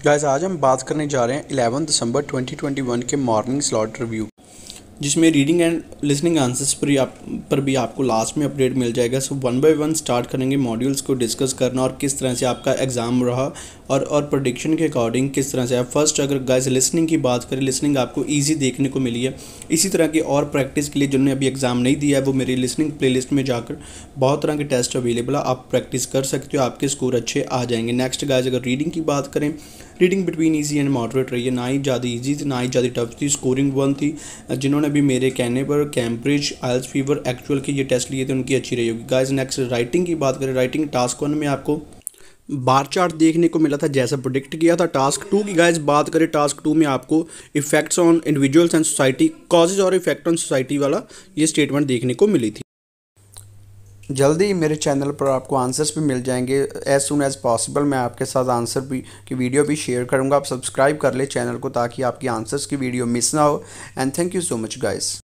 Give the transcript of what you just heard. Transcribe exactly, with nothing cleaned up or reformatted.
Guys आज हम बात करने जा रहे हैं ग्यारह दिसंबर दो हज़ार इक्कीस के मॉर्निंग स्लॉट रिव्यू, जिसमें रीडिंग एंड लिसनिंग आंसर्स पर आप पर भी आपको लास्ट में अपडेट मिल जाएगा। So one by one start करेंगे मॉड्यूल्स को डिस्कस करना और किस तरह से आपका एग्ज़ाम रहा और और प्रेडिक्शन के अकॉर्डिंग किस तरह से आप फर्स्ट अगर गाइस लिसनिंग की बात करें, लिसनिंग आपको इजी देखने को मिली है। इसी तरह की और प्रैक्टिस के लिए जिन्होंने अभी एग्ज़ाम नहीं दिया है वो मेरी लिसनिंग प्लेलिस्ट में जाकर बहुत तरह के टेस्ट अवेलेबल है, आप प्रैक्टिस कर सकते हो, आपके स्कोर अच्छे आ जाएंगे। नेक्स्ट गाइस अगर रीडिंग की बात करें, reading between easy and moderate रही है, ना ही ज़्यादा इजी थी ना ही ज़्यादा टफ थी, स्कोरिंग वन थी। जिन्होंने भी मेरे कहने पर कैम्ब्रिज, आइल्स फीवर, एक्चुअल के ये टेस्ट लिए थे उनकी अच्छी रही होगी। गाइस नेक्स्ट राइटिंग की बात करें, राइटिंग टास्क वन में आपको बार चार्ट देखने को मिला था जैसा प्रोडिक्ट किया था। टास्क टू की गाइस बात करें, टास्क टू में आपको effects on individuals and society, causes और इफेक्ट ऑन सोसाइटी वाला ये स्टेटमेंट देखने को मिली थी। जल्दी ही मेरे चैनल पर आपको आंसर्स भी मिल जाएंगे, एज सुन एज़ पॉसिबल मैं आपके साथ आंसर भी की वीडियो भी शेयर करूंगा। आप सब्सक्राइब कर ले चैनल को ताकि आपकी आंसर्स की वीडियो मिस ना हो। And thank you so much guys.